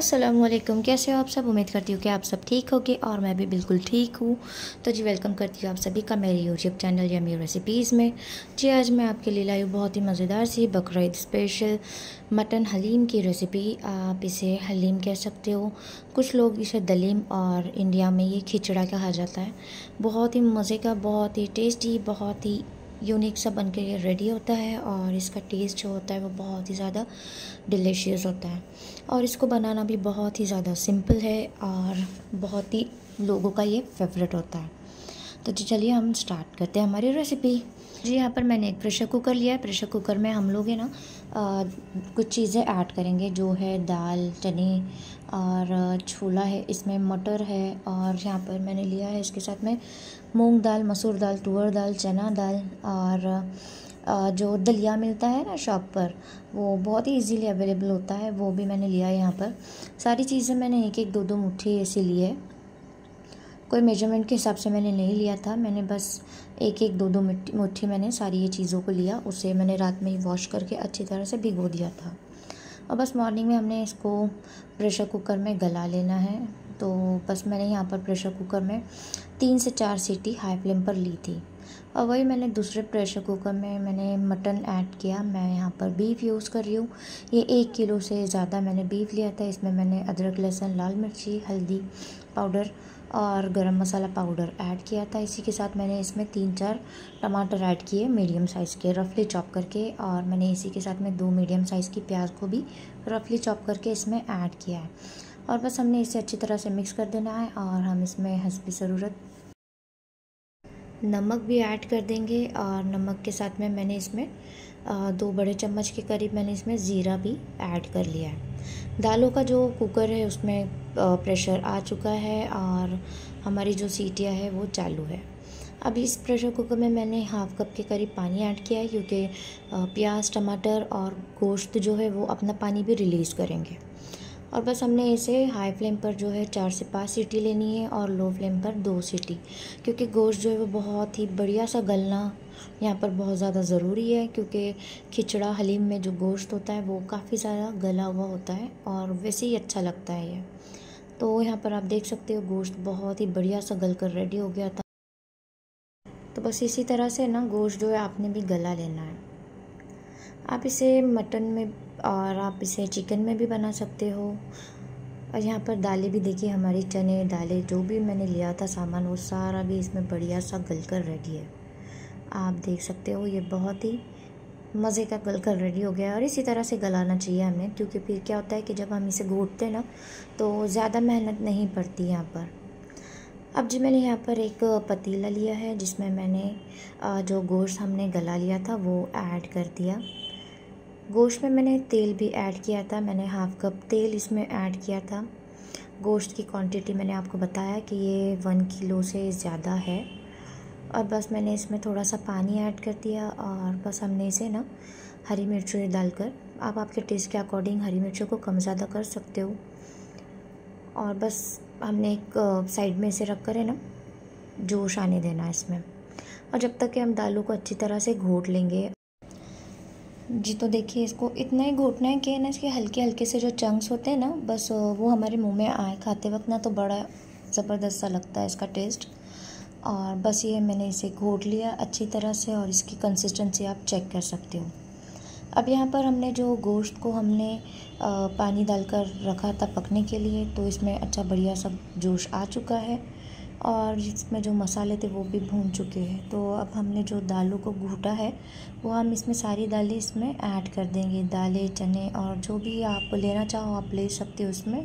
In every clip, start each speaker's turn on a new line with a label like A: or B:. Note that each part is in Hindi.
A: अस्सलामुअलैकुम, कैसे हो आप सब। उम्मीद करती हूँ कि आप सब ठीक होगे और मैं भी बिल्कुल ठीक हूँ। तो जी वेलकम करती हूँ आप सभी का मेरे यूट्यूब चैनल यम्मी रेसिपीज़ में। जी आज मैं आपके लिए लाई हूँ बहुत ही मज़ेदार सी बकरीद स्पेशल मटन हलीम की रेसिपी। आप इसे हलीम कह सकते हो, कुछ लोग इसे दलीम, और इंडिया में ये खिचड़ा कहा जाता है। बहुत ही मज़े का, बहुत ही टेस्टी, बहुत ही यूनिक सा बन के ये रेडी होता है और इसका टेस्ट जो होता है वो बहुत ही ज़्यादा डिलीशियस होता है। और इसको बनाना भी बहुत ही ज़्यादा सिंपल है और बहुत ही लोगों का ये फेवरेट होता है। तो जी चलिए हम स्टार्ट करते हैं हमारी रेसिपी। जी यहाँ पर मैंने एक प्रेशर कुकर लिया है। प्रेशर कुकर में हम लोग है ना कुछ चीज़ें ऐड करेंगे, जो है दाल, चने और छोला है, इसमें मटर है, और यहाँ पर मैंने लिया है इसके साथ में मूंग दाल, मसूर दाल, तुअर दाल, चना दाल, और जो दलिया मिलता है ना शॉप पर, वो बहुत ही इजीली अवेलेबल होता है, वो भी मैंने लिया है। यहाँ पर सारी चीज़ें मैंने एक एक दो दो मुट्ठी ऐसे ली है। कोई मेजरमेंट के हिसाब से मैंने नहीं लिया था, मैंने बस एक एक दो दो मुट्ठी मैंने सारी ये चीज़ों को लिया। उसे मैंने रात में ही वॉश करके अच्छी तरह से भिगो दिया था और बस मॉर्निंग में हमने इसको प्रेशर कुकर में गला लेना है। तो बस मैंने यहाँ पर प्रेशर कुकर में 3 से 4 सीटी हाई फ्लेम पर ली थी। और वही मैंने दूसरे प्रेशर कुकर में मैंने मटन ऐड किया। मैं यहाँ पर बीफ यूज़ कर रही हूँ। ये 1 किलो से ज़्यादा मैंने बीफ लिया था। इसमें मैंने अदरक, लहसुन, लाल मिर्ची, हल्दी पाउडर और गरम मसाला पाउडर ऐड किया था। इसी के साथ मैंने इसमें 3-4 टमाटर ऐड किए मीडियम साइज़ के, रफली चॉप करके, और मैंने इसी के साथ में 2 मीडियम साइज़ की प्याज को भी रफली चॉप करके इसमें ऐड किया है। और बस हमने इसे अच्छी तरह से मिक्स कर देना है और हम इसमें हस्बी ज़रूरत नमक भी ऐड कर देंगे। और नमक के साथ में मैंने इसमें 2 बड़े चम्मच के करीब मैंने इसमें ज़ीरा भी ऐड कर लिया है। दालों का जो कुकर है उसमें प्रेशर आ चुका है और हमारी जो सीटियाँ है वो चालू है। अब इस प्रेशर कुकर में मैंने हाफ़ कप के करीब पानी ऐड किया है, क्योंकि प्याज, टमाटर और गोश्त जो है वो अपना पानी भी रिलीज़ करेंगे। और बस हमने इसे हाई फ्लेम पर जो है 4 से 5 सीटी लेनी है और लो फ्लेम पर 2 सीटी, क्योंकि गोश्त जो है वो बहुत ही बढ़िया सा गलना यहाँ पर बहुत ज़्यादा ज़रूरी है, क्योंकि खिचड़ा हलीम में जो गोश्त होता है वो काफ़ी ज़्यादा गला हुआ होता है और वैसे ही अच्छा लगता है ये। तो यहाँ पर आप देख सकते हो गोश्त बहुत ही बढ़िया सा गल कर रेडी हो गया था। तो बस इसी तरह से ना गोश्त जो है आपने भी गला लेना है। आप इसे मटन में और आप इसे चिकन में भी बना सकते हो। और यहाँ पर दालें भी देखिए, हमारी चने दालें जो भी मैंने लिया था सामान वो सारा भी इसमें बढ़िया सा गल कर रेडी है। आप देख सकते हो ये बहुत ही मज़े का गल कर रेडी हो गया है। और इसी तरह से गलाना चाहिए हमें, क्योंकि फिर क्या होता है कि जब हम इसे घोटते हैं ना तो ज़्यादा मेहनत नहीं पड़ती यहाँ पर। अब जी मैंने यहाँ पर एक पतीला लिया है जिसमें मैंने जो गोश्त हमने गला लिया था वो ऐड कर दिया। गोश्त में मैंने तेल भी ऐड किया था, मैंने हाफ़ कप तेल इसमें ऐड किया था। गोश्त की क्वांटिटी मैंने आपको बताया कि ये 1 किलो से ज़्यादा है। और बस मैंने इसमें थोड़ा सा पानी ऐड कर दिया और बस हमने इसे ना हरी मिर्चें डालकर, आप आपके टेस्ट के अकॉर्डिंग हरी मिर्चों को कम ज़्यादा कर सकते हो। और बस हमने एक साइड में इसे रख कर है ना जोश आने देना है इसमें, और जब तक कि हम दालों को अच्छी तरह से घोट लेंगे। जी तो देखिए इसको इतना ही घोटना है कि ना इसके हल्के हल्के से जो चंक्स होते हैं ना, बस वो हमारे मुंह में आए खाते वक्त ना, तो बड़ा ज़बरदस्त सा लगता है इसका टेस्ट। और बस ये मैंने इसे घोट लिया अच्छी तरह से और इसकी कंसिस्टेंसी आप चेक कर सकते हो। अब यहाँ पर हमने जो गोश्त को हमने पानी डालकर रखा था पकने के लिए, तो इसमें अच्छा बढ़िया सा जोश आ चुका है और इसमें जो मसाले थे वो भी भून चुके हैं। तो अब हमने जो दालों को घूटा है वो हम इसमें सारी दालें इसमें ऐड कर देंगे। दालें, चने और जो भी आप लेना चाहो आप ले सकते हो इसमें।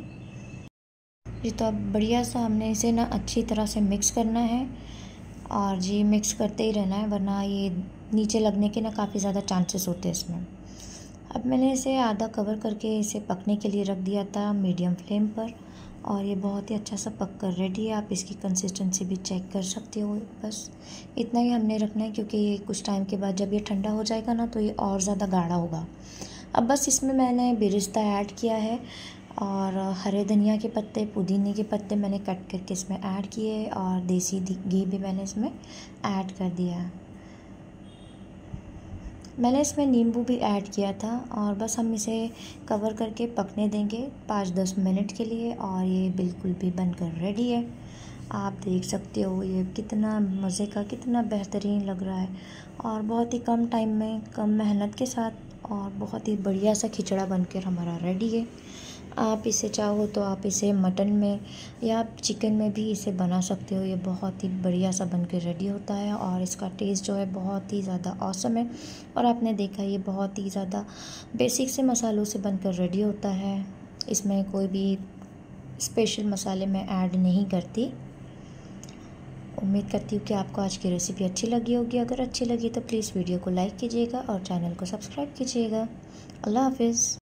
A: जी तो अब बढ़िया सा हमने इसे ना अच्छी तरह से मिक्स करना है और जी मिक्स करते ही रहना है, वरना ये नीचे लगने के ना काफ़ी ज़्यादा चांसेस होते हैं इसमें। अब मैंने इसे आधा कवर करके इसे पकने के लिए रख दिया था मीडियम फ्लेम पर, और ये बहुत ही अच्छा सा पक कर रेडी है। आप इसकी कंसिस्टेंसी भी चेक कर सकते हो। बस इतना ही हमने रखना है, क्योंकि ये कुछ टाइम के बाद जब ये ठंडा हो जाएगा ना तो ये और ज़्यादा गाढ़ा होगा। अब बस इसमें मैंने बेरिस्ता ऐड किया है और हरे धनिया के पत्ते, पुदीने के पत्ते मैंने कट करके इसमें ऐड किए और देसी घी भी मैंने इसमें ऐड कर दिया। मैंने इसमें नींबू भी ऐड किया था और बस हम इसे कवर करके पकने देंगे 5-10 मिनट के लिए और ये बिल्कुल भी बनकर रेडी है। आप देख सकते हो ये कितना मज़े का, कितना बेहतरीन लग रहा है और बहुत ही कम टाइम में, कम मेहनत के साथ और बहुत ही बढ़िया सा खिचड़ा बनकर हमारा रेडी है। आप इसे चाहो तो आप इसे मटन में या चिकन में भी इसे बना सकते हो। ये बहुत ही बढ़िया सा बन के रेडी होता है और इसका टेस्ट जो है बहुत ही ज़्यादा ऑसम है। और आपने देखा ये बहुत ही ज़्यादा बेसिक से मसालों से बनकर रेडी होता है। इसमें कोई भी स्पेशल मसाले मैं ऐड नहीं करती। उम्मीद करती हूँ कि आपको आज की रेसिपी अच्छी लगी होगी। अगर अच्छी लगी तो प्लीज़ वीडियो को लाइक कीजिएगा और चैनल को सब्सक्राइब कीजिएगा। अल्लाह हाफिज़।